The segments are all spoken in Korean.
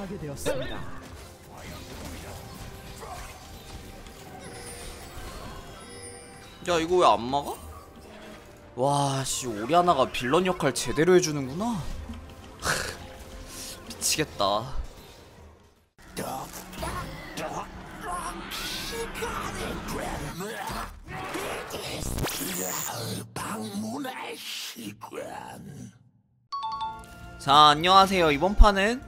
파괴되었습니다. 야 이거 왜 안 막아? 와 씨 오리아나가 빌런 역할 제대로 해주는구나. 미치겠다. 자 안녕하세요. 이번 판은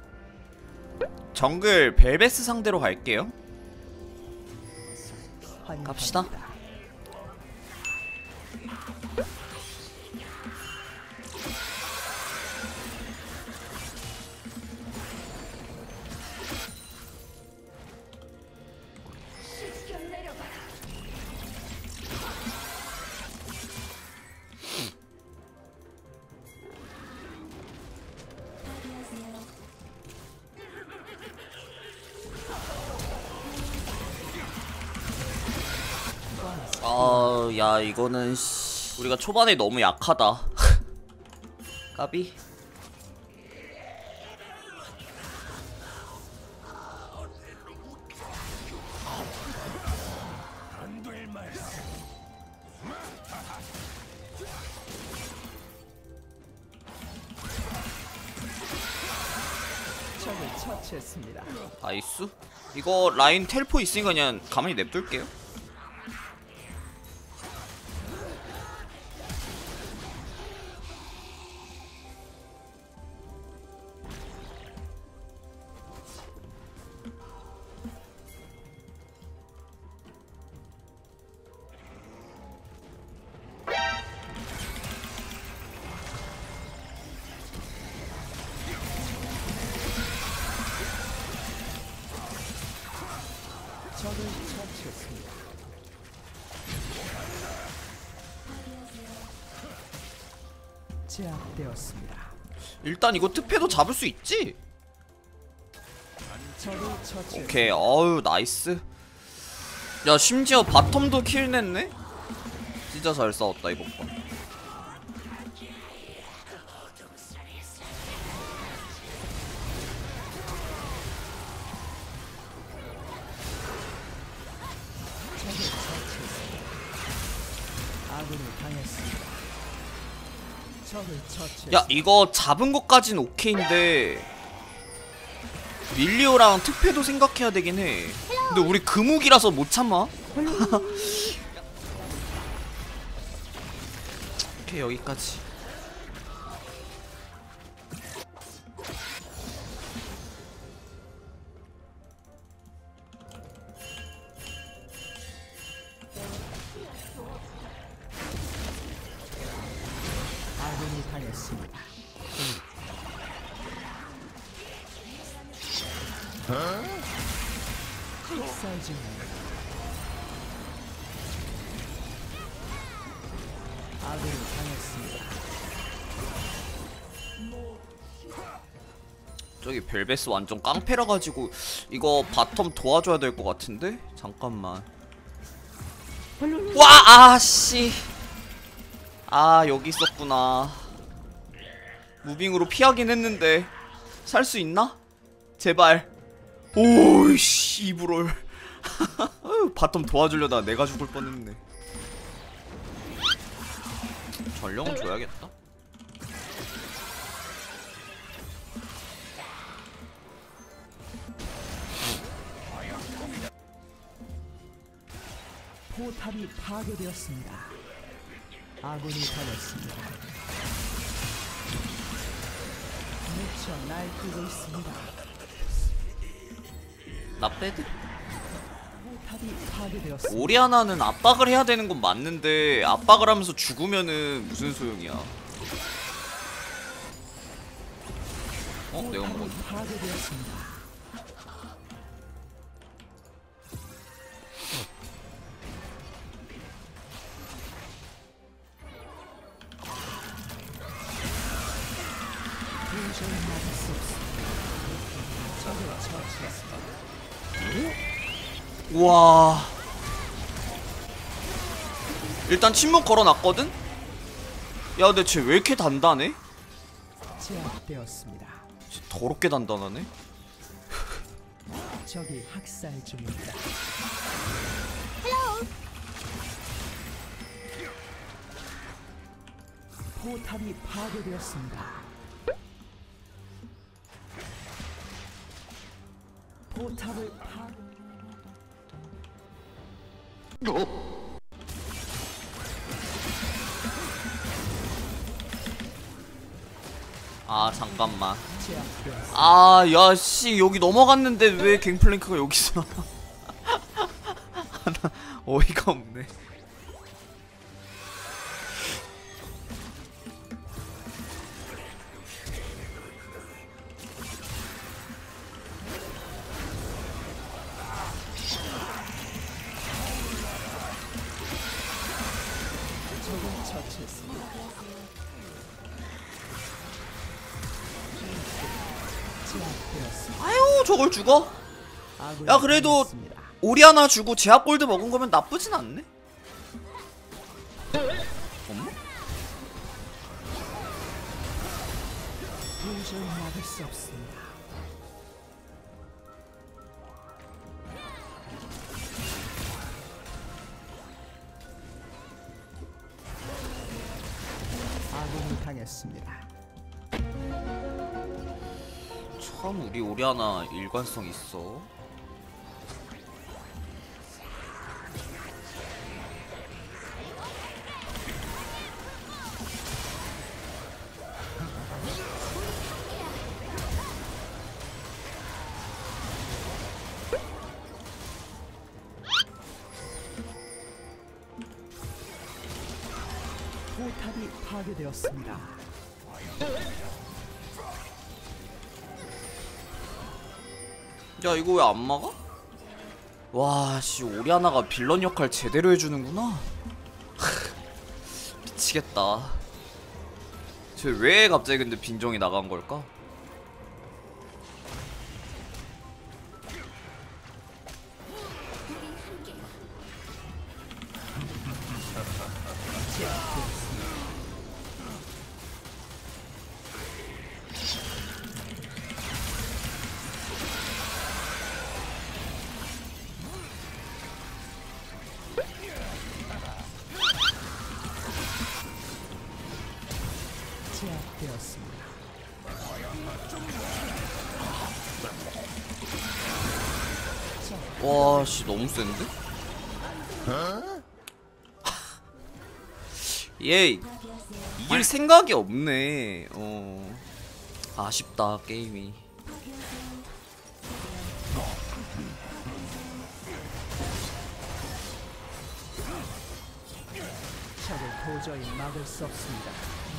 정글 벨베스 상대로 갈게요. 갑시다. 야 이거는 우리가 초반에 너무 약하다. 까비. 적을 처치했습니다. 나이스. 이거 라인 텔포 있으니까 그냥 가만히 냅둘게요. 적을 처치했습니다. 제압되었습니다. 일단 이거 특패도 잡을 수 있지? 적을 처치했습니다. 오케이. 어우 나이스. 야 심지어 바텀도 킬 냈네? 진짜 잘 싸웠다 이번 번. 아군이 당했습니다. 적을 처치. 야 이거 잡은 것까진 오케이인데 밀리오랑 특패도 생각해야 되긴 해. 근데 우리 금욱이라서 못 참아. 오케이 여기까지. 아군이 당했습니다. 학살 중. 아군이 당했습니다. 저기 벨베스 완전 깡패라 가지고 이거 바텀 도와줘야 될 것 같은데? 잠깐만. 와 아씨. 아 여기 있었구나. 무빙으로 피하긴 했는데 살 수 있나? 제발. 오이씨 이브롤. 바텀 도와주려다 내가 죽을 뻔했네. 전령은 줘야겠다. 포탑이 파괴되었습니다. 아군이 당했습니다. 미쳐 날뛰고 있습니다. 나 빼드? 포탑이 파괴되었습니다. 오리아나는 압박을 해야 되는 건 맞는데 압박을 하면서 죽으면은 무슨 소용이야. 어? 내가 먹었네? 파괴되었습니다. 도저히 막을 수 없습니다. 적을 처치했습니다. 우와. 일단 침묵 걸어놨거든? 야 근데 쟤 왜 이렇게 단단해? 제압되었습니다. 쟤 더럽게 단단하네? 적이 학살 중입니다. 포탑이 파괴되었습니다. 포탑을 아 잠깐만. 제압되었습니다. 아 야씨 여기 넘어갔는데 왜 갱플랭크가 여기서 나 어이가 없네. 적을 처치했습니다. 제압되었습니다. 아유 저걸 죽어? 아군이 야, 그래도 당했습니다. 오리아나 주고 제압 골드 먹은 거면 나쁘진 않네. 어머? 도저히 막을 수 없습니다. 아군이 당했습니다. 참 우리 오리아나 일관성 있어. 포탑이 파괴되었습니다. 야 이거 왜 안 막아? 와씨 오리아나가 빌런 역할 제대로 해주는구나. 미치겠다. 쟤 왜 갑자기 근데 빈정이 나간 걸까? 제압되었습니다. 와씨 너무 센데? 얘 이길 생각이 없네. 아쉽다 게임이. 적을 도저히 막을 수 없습니다.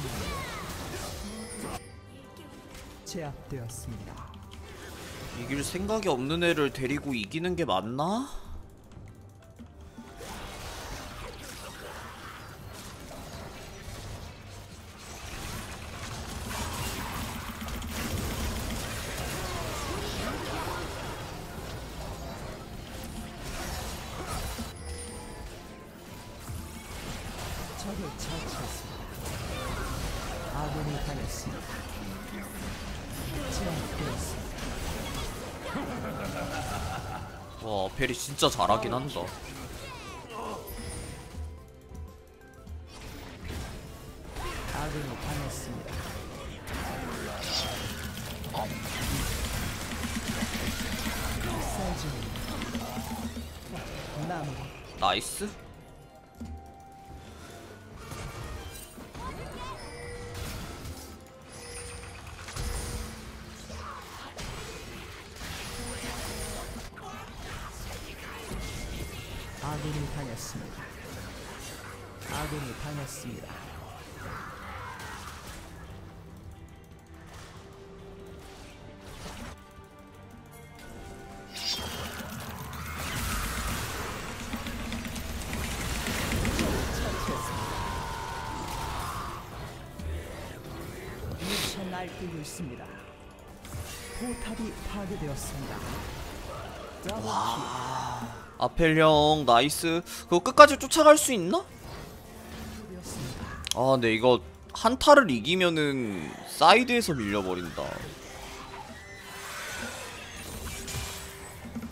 제압되었습니다. 이길 생각이 없는 애를 데리고 이기는 게 맞나? 적을 처치했습니다. 아군이 당했습니다. 제압되었습니다. 와 베리 진짜 잘하긴 한다. 아군이 당했습니다. 학살 중입니다. 나무 나이스. 아군이 당했습니다. 아군이 당했습니다. 미쳐 날뛰고 있습니다. 포탑이 파괴되었습니다. 더블 아펠 형 나이스. 그거 끝까지 쫓아갈 수 있나? 킬이었습니다. 아 근데 이거 한타를 이기면은 사이드에서 밀려버린다.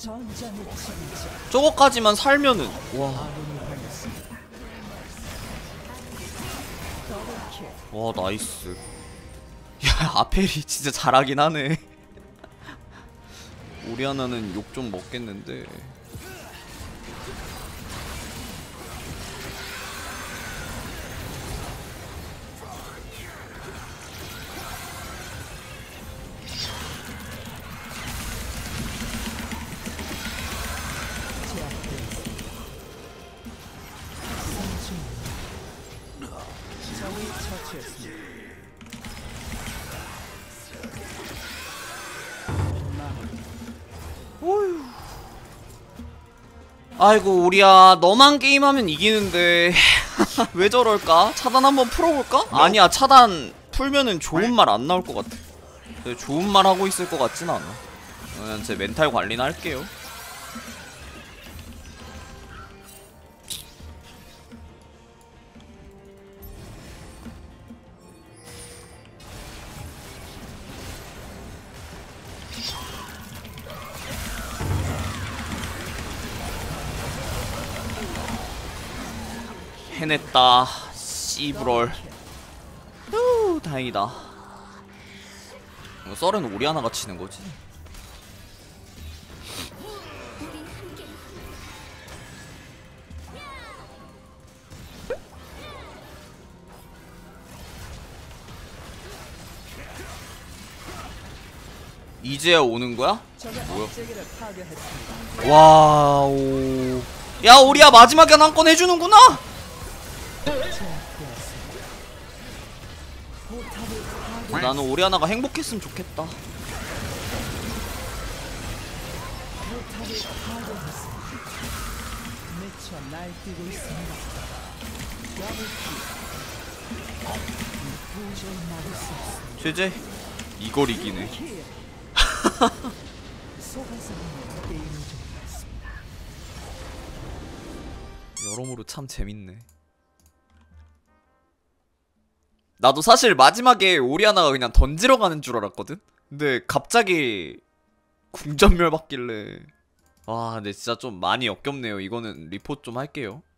전장을 치르자. 저거까지만 살면은 와. 아군이 당했습니다. 더블킬. 와 나이스. 야 아펠이 진짜 잘하긴 하네. 오리아나는 욕 좀 먹겠는데. 적이 처치했습니다. 아이고 오리야 너만 게임하면 이기는데 왜 저럴까? 차단 한번 풀어볼까? 아니야 차단 풀면은 좋은 말 안 나올 것 같아. 좋은 말 하고 있을 것 같진 않아. 그냥 제 멘탈 관리나 할게요. 해냈다 씨브럴. 후 다행이다. 썰은 오리아나가 치는 거지. 이제야 오는 거야? 뭐야? 업체계를 파괴했습니다. 와우. 야 오리야 마지막에 한 건 해주는구나. 나는 오리아나가 행복했으면 좋겠다. 미쳐 날뛰고 있습니다. 도저히 막을 수 없습니다. 최재 이걸 이기네. 속아서 게임을 종료했습니다. 여러모로 참 재밌네. 나도 사실 마지막에 오리아나가 그냥 던지러 가는 줄 알았거든? 근데 갑자기 궁전멸 받길래 와 근데 진짜 좀 많이 역겹네요. 이거는 리포트 좀 할게요.